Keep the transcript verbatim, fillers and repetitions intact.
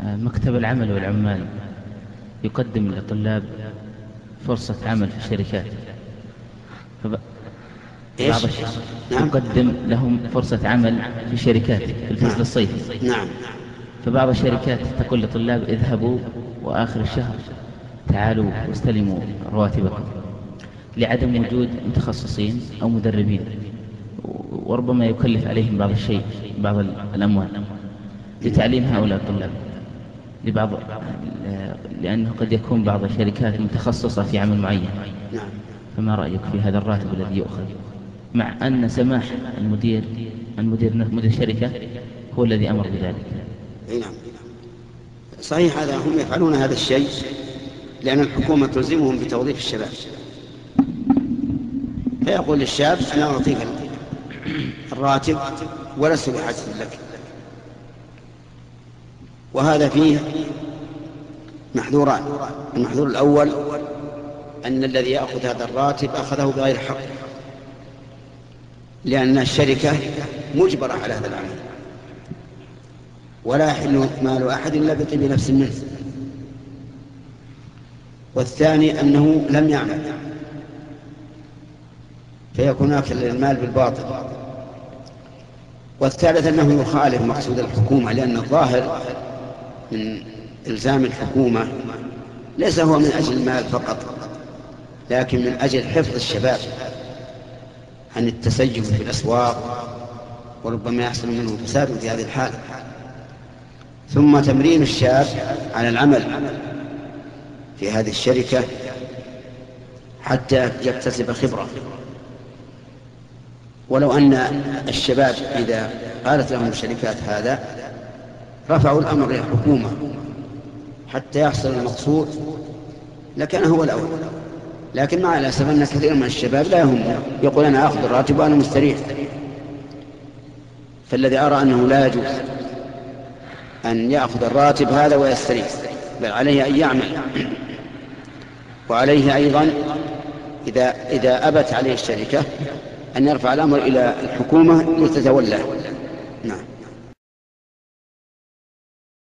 مكتب العمل والعمال يقدم للطلاب فرصة عمل في الشركات، فب... إيش؟ بعض الش... نعم. يقدم لهم فرصة عمل في شركات في الفصل نعم. الصيفي. نعم. فبعض الشركات تقول للطلاب اذهبوا وآخر الشهر تعالوا واستلموا رواتبكم، لعدم وجود متخصصين أو مدربين، وربما يكلف عليهم بعض الشيء بعض الأموال لتعليم هؤلاء الطلاب لبعض، لأنه قد يكون بعض الشركات متخصصة في عمل معين. نعم. فما رأيك في هذا الراتب الذي يؤخذ، مع أن سماح المدير المدير مدير الشركة هو الذي أمر بذلك؟ نعم صحيح، هذا هم يفعلون هذا الشيء لأن الحكومة تلزمهم بتوظيف الشباب، فيقول للشاب أنا أعطيك الراتب ولست بحاجة لك. وهذا فيه محذوران. المحذور الأول أن الذي يأخذ هذا الراتب أخذه بغير حق، لأن الشركة مجبرة على هذا العمل، ولا يحل مال أحد إلا بطيب نفس منه. والثاني أنه لم يعمل فيكون أكل المال بالباطل. والثالث أنه يخالف مقصود الحكومة، لأن الظاهر من إلزام الحكومة ليس هو من أجل المال فقط، لكن من أجل حفظ الشباب عن التسيب في الأسواق، وربما يحصل منه فساد في هذه الحال. ثم تمرين الشاب على العمل في هذه الشركة حتى يكتسب خبرة. ولو أن الشباب إذا قالت لهم الشركات هذا رفعوا الأمر إلى الحكومة حتى يحصل المقصود لكان هو الأول، لكن مع الأسف أن كثير من الشباب لا يهم، يقول أنا أخذ الراتب وأنا مستريح. فالذي أرى أنه لا يجوز أن يأخذ الراتب هذا ويستريح، بل عليه أن يعمل. وعليه أيضا إذا, إذا أبت عليه الشركة أن يرفع الأمر إلى الحكومة لتتولاه.